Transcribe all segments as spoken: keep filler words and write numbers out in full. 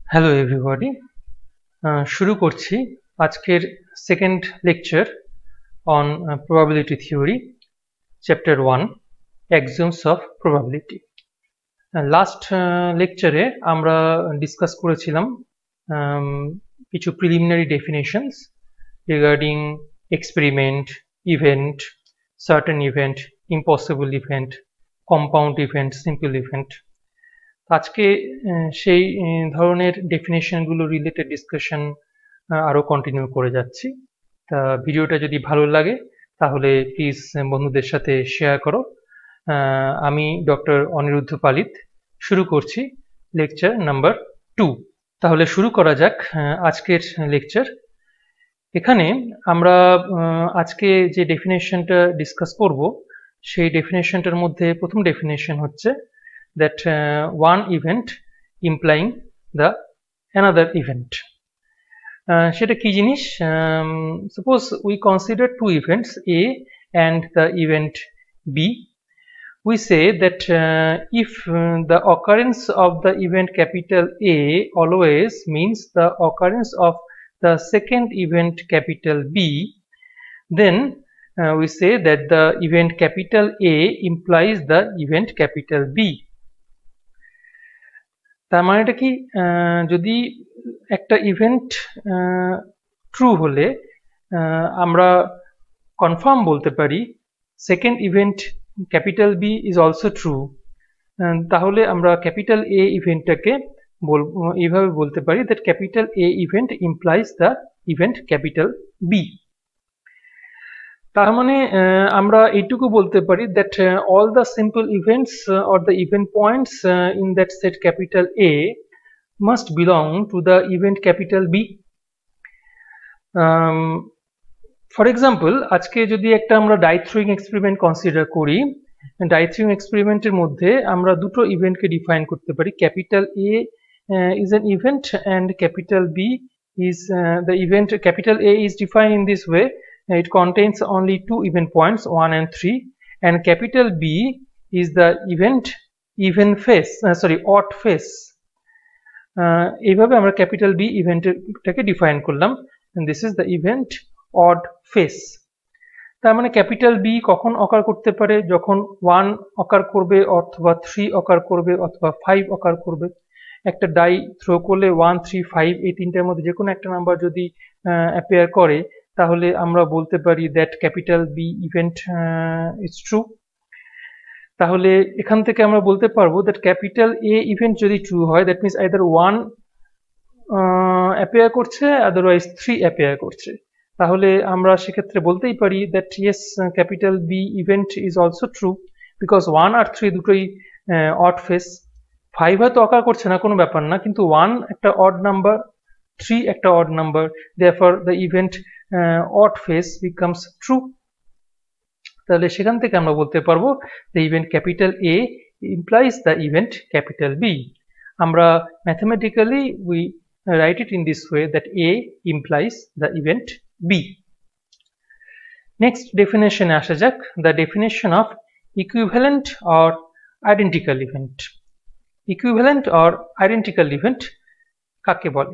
Hello everybody, শুরু করছি আজকের second lecture on probability theory, chapter one, axioms of probability. Last লেকচারে আমরা ডিসকাস করেছিলাম কিছু preliminary definitions regarding experiment, event, certain event, impossible event, compound event, simple event. আজকে সেই ধরনের ডেফিনেশনগুলো রিলেটেড ডিসকাশন আরও কন্টিনিউ করে যাচ্ছি। তা ভিডিওটা যদি ভালো লাগে তাহলে প্লিজ বন্ধুদের সাথে শেয়ার করো। আমি ডক্টর অনিরুদ্ধ পালিত শুরু করছি লেকচার নাম্বার টু। তাহলে শুরু করা যাক আজকের লেকচার। এখানে আমরা আজকে যে ডেফিনেশনটা ডিসকাস করব সেই ডেফিনেশনটার মধ্যে প্রথম ডেফিনেশন হচ্ছে that uh, one event implying the another event. Uh, সেটা কি জিনিস? um, suppose we consider two events A and the event B. We say that uh, if uh, the occurrence of the event capital A always means the occurrence of the second event capital B, then uh, we say that the event capital A implies the event capital B. তার মানে এটা কি, যদি একটা event true হলে আমরা confirm বলতে পারি second event capital B is also true, তাহলে আমরা ক্যাপিটাল এ ইভেন্টটাকে এইভাবে বলতে পারি that capital A event implies the event capital B. তার মানে আমরা এইটুকু বলতে পারি that uh, all the simple events uh, or the event points uh, in that set capital A must belong to the event capital B. um, for example, আজকে যদি একটা আমরা ডাই থ্রোয়িং এক্সপেরিমেন্ট কনসিডার করি, die throwing এক্সপেরিমেন্টের মধ্যে আমরা দুটো ইভেন্টকে ডিফাইন করতে পারি। Capital A uh, is an event and capital B is uh, the event. Capital A is defined in this way: it contains only two event points, one and three, and capital B is the event even face, uh, sorry odd face. এইভাবে আমরা capital B ইভেন্টটাকে define করলাম, and this is the event odd face. তার মানে capital B কখন অকার করতে পারে? যখন ওয়ান অকার করবে, অথবা থ্রি অকার করবে, অথবা ফাইভ অকার করবে। একটা ডাই থ্রো করলে ওয়ান, থ্রি, ফাইভ এই তিনটার মধ্যে যে কোনো একটা নাম্বার যদি অ্যাপিয়ার করে তাহলে আমরা বলতে পারি that capital B event is true. তাহলে এখান থেকে আমরা বলতে পারবো দ্যাট ক্যাপিটাল এ ইভেন্ট যদি ট্রু হয়, that means either one appear করছে, আদারওয়াইজ থ্রি অ্যাপিয়ার করছে। তাহলে আমরা সেক্ষেত্রে বলতেই পারি that yes capital B event is also true, because one আর থ্রি দুটোই অড ফেস। ফাইভ হয়তো অকার করছে না, কোনো ব্যাপার না, কিন্তু ওয়ান একটা অড নাম্বার, থ্রি একটা odd number, therefore the event uh, odd face becomes true. তাহলে সেখান থেকে আমরা বলতে পারবো the event capital A implies the event capital B. আমরা mathematically we write it in this way that A implies the event B. Next definition আসা যাক, the definition of equivalent or identical event. Equivalent or identical event কাকে বলে?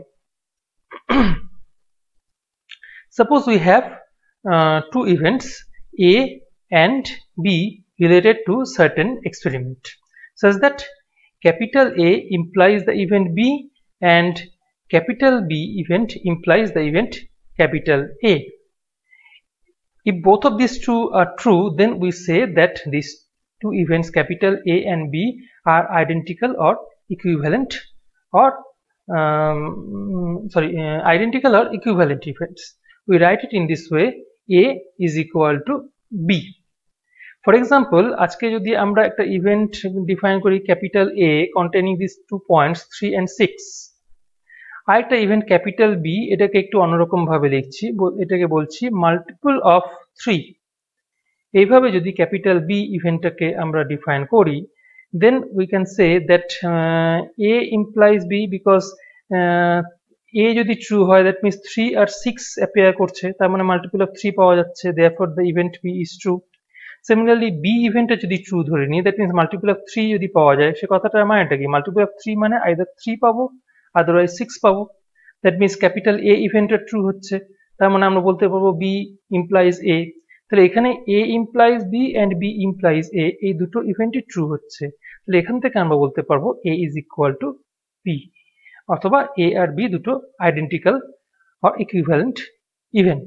Suppose we have uh, two events A and B related to certain experiment, such that capital A implies the event B and capital B event implies the event capital A. If both of these two are true, then we say that these two events capital A and B are identical or equivalent or um, sorry uh, identical or equivalent events. We write it in this way: A is equal to B. For example, আজকে যদি আমরা একটা event define করি capital A containing these two points three and six, আর একটা event capital B, এটাকে একটু অন্যরকম ভাবে লিখছি, এটাকে বলছি মাল্টিপল অফ থ্রি। এইভাবে যদি ক্যাপিটাল B ইভেন্টটাকে আমরা ডিফাইন করি, then we can say that uh, A implies B because uh, A যদি ট্রু হয়, দ্যাট মিনস থ্রি আর সিক্স অ্যাপিয়ার করছে, তার মানে মাল্টিপল অফ থ্রি পাওয়া যাচ্ছে, therefore the event B is true. Similarly, B ইভেন্টটা যদি ট্রু ধরে নিই, that means multiple of three যদি পাওয়া যায়, সে কথাটার মানেটা কি? মাল্টিপল অফ থ্রি মানে আইদার থ্রি পাবো, আদারওয়াইজ সিক্স পাবো। দ্যাট মিনস ক্যাপিটাল এ ইভেন্টটা ট্রু হচ্ছে, তার মানে আমরা বলতে পারবো বি ইমপ্লাইজ এ। তাহলে এখানে A implies B and B implies A, এই দুটো ইভেন্টই ট্রু হচ্ছে। তাহলে এখান থেকে আমরা বলতে পারবো A is equal to B, অথবা এ আর বি দুটো identical or equivalent event.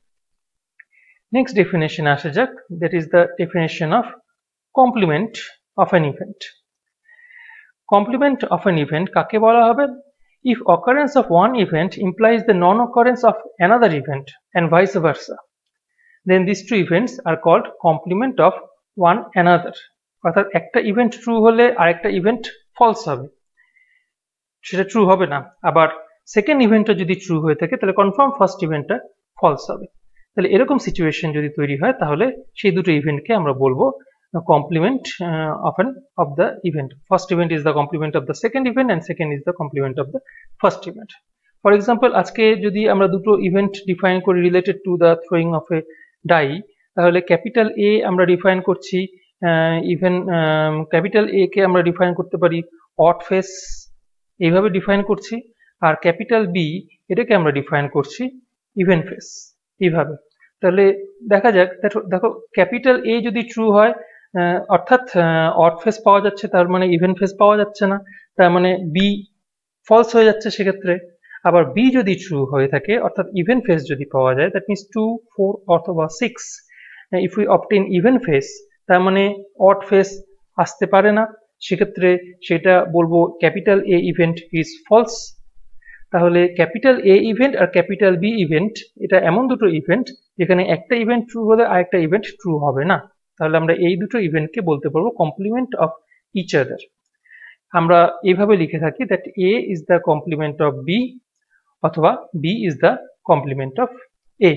Next definition আসা যাক, that is the definition of complement of an event. Complement of an event কাকে বলা হবে? If occurrence of one event implies the non-occurrence of another event and vice versa, then these two events are called complement of one another. অর্থাৎ একটা event true হলে আরেকটা event false হবে, সেটা true হবে না। আবার সেকেন্ড ইভেন্টটা যদি ট্রু হয়ে থাকে তাহলে কনফার্ম ফার্স্ট ইভেন্টটা ফলস হবে। তাহলে এরকম সিচুয়েশন যদি তৈরি হয় তাহলে সেই দুটো ইভেন্টকে আমরা বলবো complement uh, of an of the event. First event is the complement of the second event and second is the complement of the first event. For example, আজকে যদি আমরা দুটো ইভেন্ট ডিফাইন করি related to the throwing of a die, তাহলে capital A আমরা define করছি, even capital A কে আমরা define করতে পারি অড ফেস, এইভাবে ডিফাইন করছি। আর ক্যাপিটাল বি এটাকে আমরা ডিফাইন করছি ইভেন ফেস, এইভাবে। তাহলে দেখা যাক, দেখো ক্যাপিটাল এ যদি ট্রু হয় অর্থাৎ অড ফেস পাওয়া যাচ্ছে, তার মানে ইভেন ফেস পাওয়া যাচ্ছে না, তার মানে বি ফলস হয়ে যাচ্ছে সেক্ষেত্রে। আবার বি যদি ট্রু হয়ে থাকে অর্থাৎ ইভেন ফেস যদি পাওয়া যায়, দ্যাট মিনস টু ফোর অথবা six, if we obtain even face, তার মানে অড ফেস আসতে পারে না, সেক্ষেত্রে সেটা বলবো capital A event is false. তাহলে ক্যাপিটাল এ ইভেন্ট আর ক্যাপিটাল বি ইভেন্ট এটা এমন দুটো ইভেন্ট যেখানে একটা ইভেন্ট ট্রু হলে আরেকটা ইভেন্ট ট্রু হবে না। তাহলে আমরা এই দুটো ইভেন্টকে বলতে পারবো কমপ্লিমেন্ট অফ ইচ আদার। আমরা এইভাবে লিখে থাকি that A is the complement of B অথবা B is the complement of A.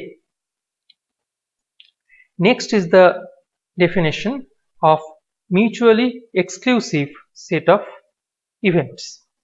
Next is the definition of mutually exclusive set of events.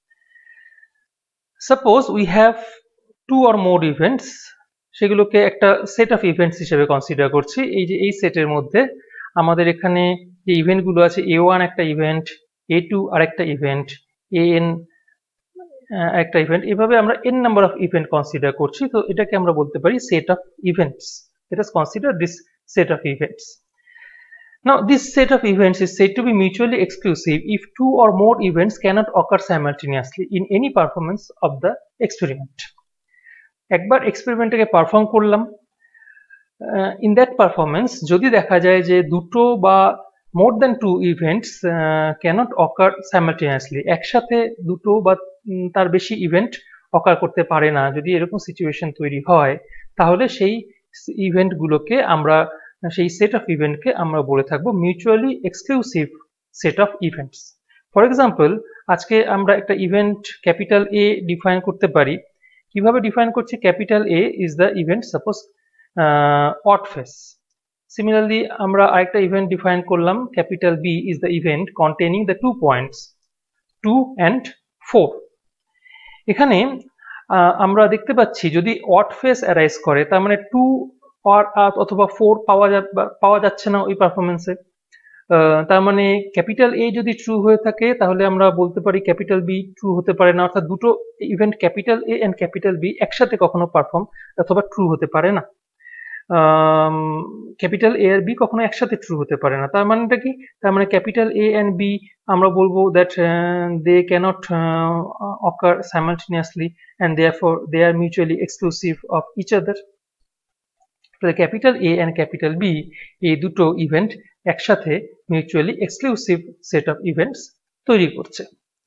Suppose we have two or more events, সেগুলোকে একটা set of events হিসেবে consider করছি। এই যে এই সেটের মধ্যে আমাদের এখানে যে ইভেন্টগুলো আছে, এ ওয়ান একটা ইভেন্ট, এ টু আরেকটা ইভেন্ট, এ এন একটা ইভেন্ট, এভাবে আমরা n number of event consider করছি। তো এটাকে আমরা বলতে পারি set of events. Let us consider this set of events. Now this set of events is said to be mutually exclusive if two or more events cannot occur simultaneously in any performance of the experiment. একবার এক্সপেরিমেন্টটাকে perform করলাম, in that performance যদি দেখা যায় যে দুটো বা more than two events cannot occur simultaneously, একসাথে দুটো বা তার বেশি ইভেন্ট অকার করতে পারে না, যদি এরকম সিচুয়েশন তৈরি হয় তাহলে সেই ইভেন্টগুলোকে আমরা, সেই সেট অফ ইভেন্টকে আমরা বলে থাকবো mutually exclusive set of events. For example, আজকে আমরা একটা ইভেন্ট ক্যাপিটাল এ ডিফাইন করতে পারি। কিভাবে ডিফাইন করছি? Capital A is the event suppose odd face. Similarly আমরা আরেকটা ইভেন্ট ডিফাইন করলাম, capital B is the event containing the two points two and four. এখানে আমরা দেখতে পাচ্ছি যদি অড ফেস অ্যারাইজ করে তার মানে টু অথবা ফোর পাওয়া পাওয়া যাচ্ছে না ওই পারফরমেন্সে। তার মানে ক্যাপিটাল এ যদি ট্রু হয়ে থাকে তাহলে আমরা বলতে পারি ক্যাপিটাল বি ট্রু হতে পারে না, অর্থাৎ দুটো event capital A and capital B একসাথে কখনো পারফর্ম অথবা ট্রু হতে পারে না। ক্যাপিটাল এ আর বি কখনো একসাথে ট্রু হতে পারে না। তার মানেটা কি? তার মানে ক্যাপিটাল এ এন্ড বি আমরা বলবো that they cannot occur simultaneously and therefore they are mutually exclusive of each other. তাহলে capital A and capital B এই দুটো ইভেন্ট একসাথে mutually exclusive set of events তৈরি করছে।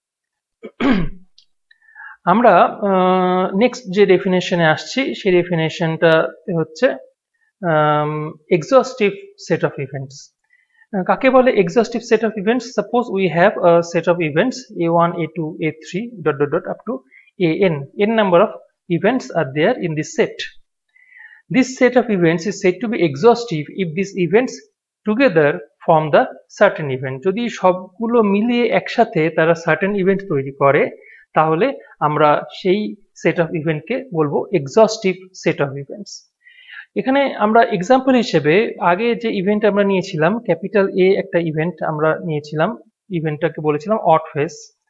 আমরা নেক্সট যে ডেফিনেশনে আসছি সেই ডেফিনেশনটা হচ্ছে এক্সহস্টিভ সেট অফ ইভেন্টস। কাকে বলে exhaustive set of events? Suppose we have a set of events A one A two A three dot dot dot up to an n number of events are there in this set. This set of events is said to be exhaustive if these events together form the certain event. যদি সবগুলো মিলিয়ে একসাথে তারা certain event তৈরি করে তাহলে আমরা সেই সেট অফ ইভেন্টকে বলবো এক্সহস্টিভ সেট অফ ইভেন্টস। এখানে আমরা এক্সাম্পল হিসেবে আগে যে ইভেন্ট আমরা নিয়েছিলাম, ক্যাপিটাল এ একটা ইভেন্ট আমরা নিয়েছিলাম, ইভেন্টটাকে বলেছিলাম অড ফেস।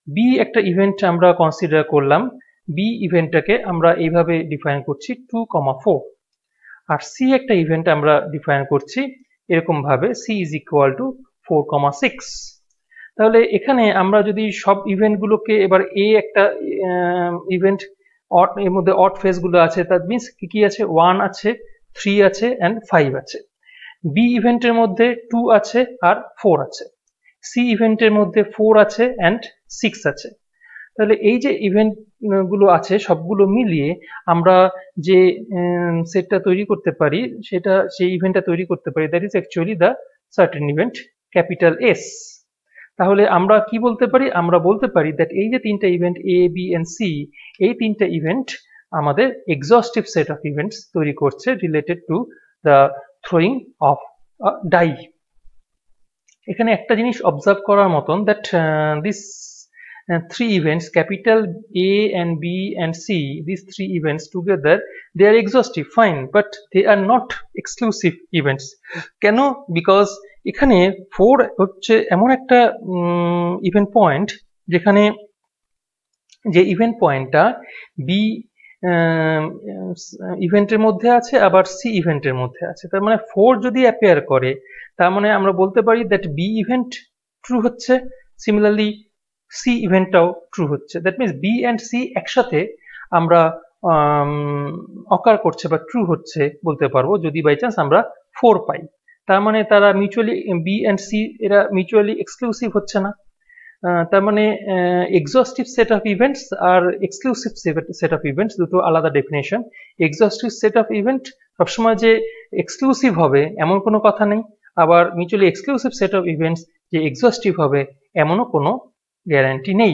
বি একটা ইভেন্ট আমরা কনসিডার করলাম, বি ইভেন্টটাকে আমরা এইভাবে ডিফাইন করছি টু কমা ফোর, আর সি একটা ইভেন্ট আমরা ডিফাইন করছি এরকম ভাবে C is equal to four comma six. তাহলে এখানে আমরা যদি সব ইভেন্টগুলোকে এবার এ একটা ইভেন্ট অট এর মধ্যে অট ফেজ গুলো আছে, দ্যাট মিনস কি কি আছে, ওয়ান আছে, থ্রি আছে অ্যান্ড ফাইভ আছে। বি ইভেন্টের মধ্যে টু আছে আর ফোর আছে। সি ইভেন্টের মধ্যে ফোর আছে অ্যান্ড সিক্স আছে। তাহলে এই যে ইভেন্ট গুলো আছে সবগুলো মিলিয়ে আমরা যে সেটটা তৈরি করতে পারি, সেটা সেই ইভেন্টটা তৈরি করতে পারি, that is actually the certain event capital S. তাহলে আমরা কি বলতে পারি, আমরা বলতে পারি দ্যাট এই যে তিনটা event A B and C, এই তিনটা ইভেন্ট আমাদের এক্সস্টিভ সেট অফ ইভেন্টস তৈরি করছে related to the throwing of die. এখানে একটা জিনিস অবজার্ভ করার মতন, that this three events, capital A and B and C, these three events together, they are exhaustive, fine, but they are not exclusive events. কেন? Because এখানে four হচ্ছে এমন একটা ইভেন্ট পয়েন্ট যেখানে যে ইভেন্ট পয়েন্টটা বি ইভেন্টের মধ্যে আছে আবার সি ইভেন্টের মধ্যে আছে। তার মানে ফোর যদি অ্যাপিয়ার করে তার মানে আমরা বলতে পারি দ্যাট বি ইভেন্ট ট্রু হচ্ছে, সিমিলারলি সি ইভেন্টটাও ট্রু হচ্ছে। That means B and C একসাথে আমরা অকার করছে বা ট্রু হচ্ছে বলতে পারবো যদি বাই চান্স আমরা ফোর পাই। তার মানে তারা মিউচুয়ালি, বি অ্যান্ড সি এরা মিউচুয়ালি এক্সক্লুসিভ হচ্ছে না। তার মানে এক্সস্টিভ সেট অফ ইভেন্টস আর এক্সক্লুসিভ সেট অফ ইভেন্টস দুটো আলাদা definition. Exhaustive set of event সবসময় যে এক্সক্লুসিভ হবে এমন কোনো কথা নেই, আবার mutually exclusive set of events যে এক্সস্টিভ হবে এমনও কোনো গ্যারান্টি নেই।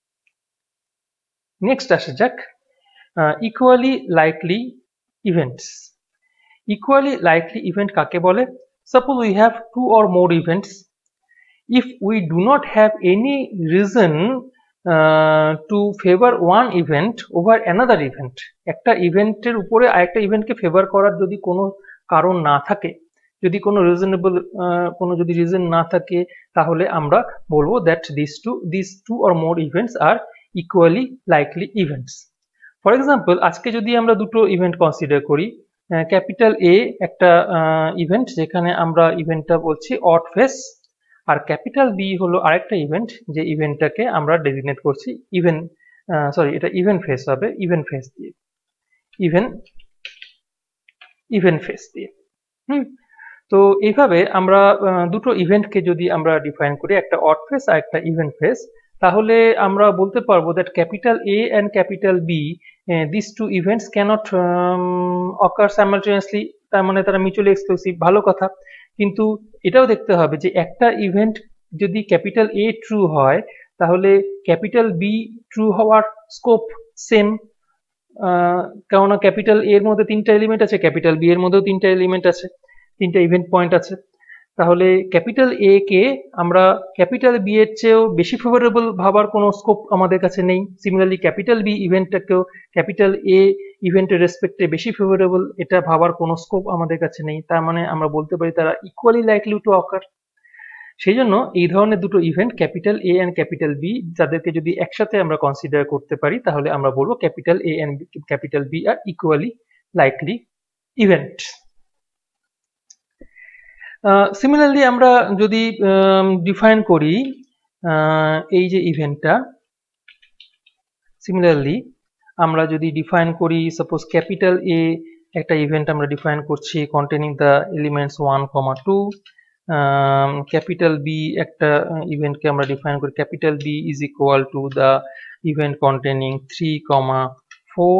নেক্সট আসা যাক equally likely events. Equally likely event কাকে বলে? Suppose we have two or more events, if we do not have any reason uh, to favor one event over another event, একটা ইভেন্টের উপরে আরেকটা ইভেন্টকে ফেভার করার যদি কোনো কারণ না থাকে, যদি কোনো রিজনেবল কোনো যদি রিজন না থাকে, তাহলে আমরা বলবো that this two this two or more events আর equally likely events. For example, আজকে যদি আমরা দুটো ইভেন্ট কনসিডার করি, ক্যাপিটাল এ একটা ইভেন্ট যেখানে আমরা ইভেন্টটা বলছি অড ফেস, আর ক্যাপিটাল বি হলো আরেকটা ইভেন্ট যে ইভেন্টটাকে আমরা ডেজিগনেট করছি ইভেন সরি এটা ইভেন ফেস হবে, ইভেন ফেস দিয়ে ইভেন ইভেন ফেস দিয়ে হুম তো এইভাবে আমরা দুটো ইভেন্টকে যদি আমরা ডিফাইন করি, একটা অড ফেস আর একটা ইভেন ফেস, তাহলে আমরা বলতে পারবো that capital A and capital B this two events cannot occur simultaneously. তার মানে তারা মিউচুয়ালি এক্সক্লুসিভ, ভালো কথা, কিন্তু এটাও দেখতে হবে যে একটা ইভেন্ট যদি ক্যাপিটাল এ ট্রু হয় তাহলে ক্যাপিটাল বি ট্রু হওয়ার স্কোপ সেম, কেননা ক্যাপিটাল এর মধ্যে তিনটা এলিমেন্ট আছে, ক্যাপিটাল বি এর মধ্যেও তিনটা এলিমেন্ট আছে, তিনটা ইভেন্ট পয়েন্ট আছে। তাহলে ক্যাপিটাল এ কে আমরা ক্যাপিটাল বি এর চেয়েও বেশি ফেভারেবল ভাবার কোনো স্কোপ আমাদের কাছে নেই। সিমিলারলি ক্যাপিটাল বি ইভেন্টটাকেও ক্যাপিটাল এ ইভেন্টের রেসপেক্টে বেশি ফেভারেবল এটা ভাবার কোনো স্কোপ আমাদের কাছে নেই। তার মানে আমরা বলতে পারি তারা ইকুয়ালি লাইকলি টু অকার। সেই জন্য এই ধরনের দুটো event capital A and capital B যাদেরকে যদি একসাথে আমরা কনসিডার করতে পারি তাহলে আমরা বলবো capital A and capital B আর ইকুয়ালি লাইকলি ইভেন্ট। সিমিলারলি আমরা যদি ডিফাইন করি এই যে ইভেন্টটা, সিমিলারলি আমরা যদি ডিফাইন করি সাপোজ ক্যাপিটাল এ একটা ইভেন্ট আমরা ডিফাইন করছি containing the elements one comma two, capital B একটা ইভেন্টকে আমরা ডিফাইন করি capital B is equal to the event containing three comma four,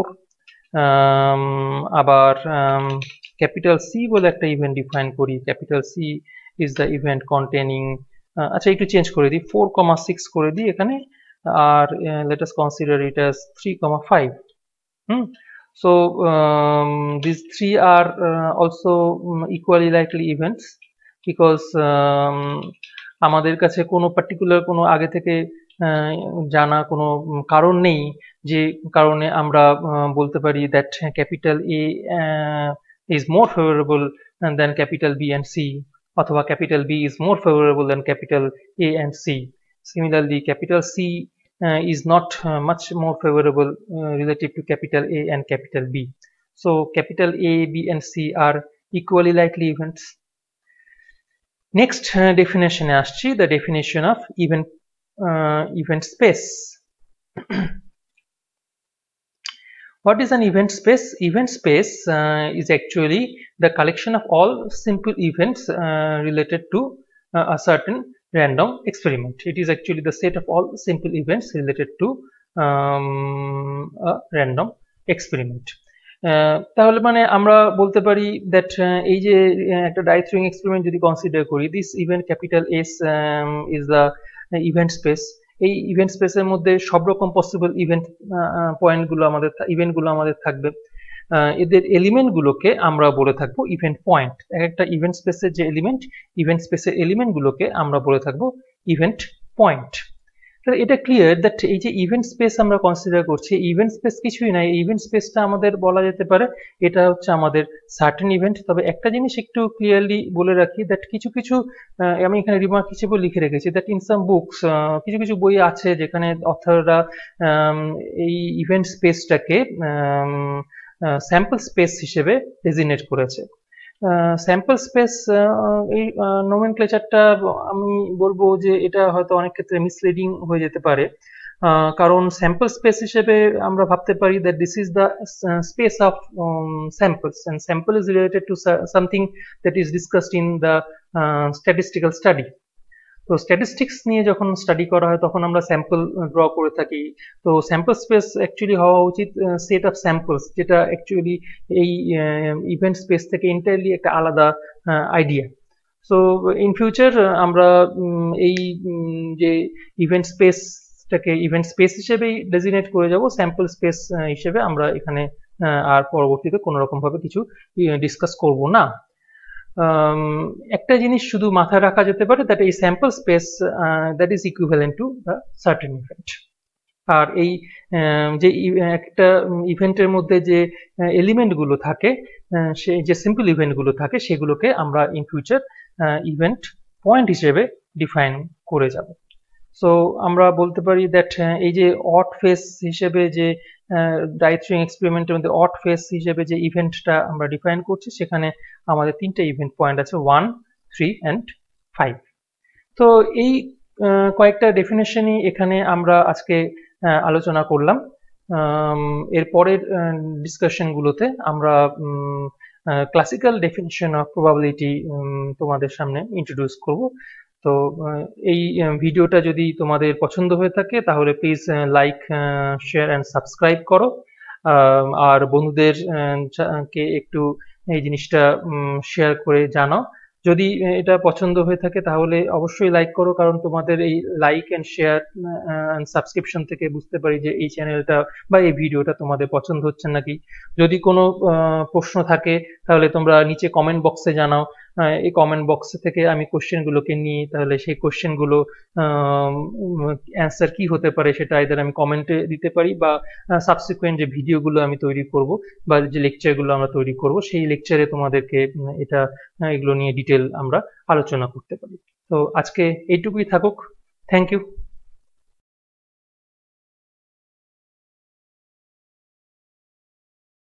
আবার ক্যাপিটাল সি বলে একটা ইভেন্ট ডিফাইন করি, capital C is the event containing, আচ্ছা একটু চেঞ্জ করে দিই, ফোর কমা সিক্স করে দিই এখানে, আর let us consider it as three comma five. hmm? So um, these three are uh, also um, equally likely events because um, আমাদের কাছে কোনো পার্টিকুলার কোনো আগে থেকে জানা কোনো কারণ নেই যে কারণে আমরা বলতে পারি that capital A uh, is more favorable than capital B and C, অথবা capital B is more favorable than capital A and C. Similarly, capital C uh, is not uh, much more favorable uh, relative to capital A and capital B. So capital A, B and C are equally likely events. Next uh, definition আসছি, the definition of event uh, event space. What is an event space? Event space uh, is actually the collection of all simple events uh, related to uh, a certain random experiment. It is actually the set of all simple events related to um, a random experiment. তাহলে মানে আমরা বলতে পারি that এই যে একটা die throwing experiment যদি consider করি, this event capital S is the event space. এই ইভেন্ট স্পেসের মধ্যে সব রকম পসিবল ইভেন্ট পয়েন্টগুলো আমাদের ইভেন্টগুলো আমাদের থাকবে। এদের এলিমেন্টগুলোকে আমরা বলে থাকবো ইভেন্ট পয়েন্ট। এক একটা ইভেন্ট স্পেসের যে এলিমেন্ট, ইভেন্ট স্পেসের এলিমেন্টগুলোকে আমরা বলে থাকবো ইভেন্ট পয়েন্ট। তাহলে এটা ক্লিয়ার দ্যাট এই যে ইভেন্ট স্পেস আমরা কনসিডার করছি, ইভেন্ট স্পেস কিছুই নাই। ইভেন্ট স্পেসটা আমাদের বলা যেতে পারে এটা হচ্ছে আমাদের সার্টেন ইভেন্ট। তবে একটা জিনিস একটু ক্লিয়ারলি বলে রাখি দ্যাট কিছু কিছু আমি এখানে রিমার্ক হিসেবে লিখে রেখেছি দ্যাট ইন সাম বুকস, কিছু কিছু বই আছে যেখানে অথররা এই ইভেন্ট স্পেসটাকে স্যাম্পল স্পেস হিসেবে ডেজিগনেট করেছে। স্যাম্পল স্পেস এই নোমেনক্লেচারটা আমি বলবো যে এটা হয়তো অনেক ক্ষেত্রে মিসলিডিং হয়ে যেতে পারে, কারণ স্যাম্পল স্পেস হিসেবে আমরা ভাবতে পারি that this is the space of samples and sample is related to something that is discussed in the statistical study. তো স্ট্যাটিস্টিক্স নিয়ে যখন স্টাডি করা হয় তখন আমরা স্যাম্পল ড্র করে থাকি। তো স্যাম্পল স্পেস অ্যাকচুয়ালি হওয়া উচিত সেট অফ স্যাম্পলস, যেটা অ্যাকচুয়ালি এই ইভেন্ট স্পেস থেকে এন্টায়ারলি একটা আলাদা আইডিয়া। সো ইন ফিউচার আমরা এই যে ইভেন্ট স্পেসটাকে ইভেন্ট স্পেস হিসেবেই ডেজিগনেট করে যাব, স্যাম্পল স্পেস হিসেবে আমরা এখানে আর পরবর্তীতে কোনো রকম ভাবে কিছু ডিসকাস করব না। একটা জিনিস শুধু মাথায় রাখা যেতে পারে দ্যাট এই sample space that is equivalent to the certain event. আর এই যে একটা ইভেন্টের মধ্যে যে এলিমেন্টগুলো থাকে, সে যে সিম্পল ইভেন্টগুলো থাকে সেগুলোকে আমরা ইন ফিউচার ইভেন্ট পয়েন্ট হিসেবে ডিফাইন করে যাব। সো আমরা বলতে পারি দ্যাট এই যে অড ফেস হিসেবে যে ডাই-থ্রোয়িং এক্সপেরিমেন্টের মধ্যে অড ফেস হিসেবে যে ইভেন্টটা আমরা ডিফাইন করছি সেখানে আমাদের তিনটা ইভেন্ট পয়েন্ট আছে, ওয়ান, থ্রি অ্যান্ড ফাইভ। তো এই কয়েকটা ডেফিনেশনই এখানে আমরা আজকে আলোচনা করলাম। এর পরের ডিসকাশনগুলোতে আমরা ক্লাসিক্যাল ডেফিনিশন অফ প্রবাবিলিটি তোমাদের সামনে ইন্ট্রোডিউস করব। তো এই ভিডিওটা যদি তোমাদের পছন্দ হয়ে থাকে তাহলে please like, share and subscribe করো, আর বন্ধুদের কে একটু এই জিনিসটা শেয়ার করে জানাও। যদি এটা পছন্দ হয়ে থাকে তাহলে অবশ্যই লাইক করো, কারণ তোমাদের এই like and share and subscription থেকে বুঝতে পারি যে এই চ্যানেলটা বা এই ভিডিওটা তোমাদের পছন্দ হচ্ছে নাকি। যদি কোনো প্রশ্ন থাকে তাহলে তোমরা নিচে কমেন্ট বক্সে জানাও। এই কমেন্ট বক্স থেকে আমি কোশ্চেনগুলোকে নিই, তাহলে সেই কোশ্চেনগুলো অ্যান্সার কি হতে পারে সেটা আইদার আমি কমেন্টে দিতে পারি বা সাবসিকুয়েন্ট যে ভিডিওগুলো আমি তৈরি করব বা যে লেকচারগুলো আমরা তৈরি করব সেই লেকচারে তোমাদেরকে এটা এগুলো নিয়ে ডিটেল আমরা আলোচনা করতে পারি। তো আজকে এইটুকুই থাকুক। Thank you.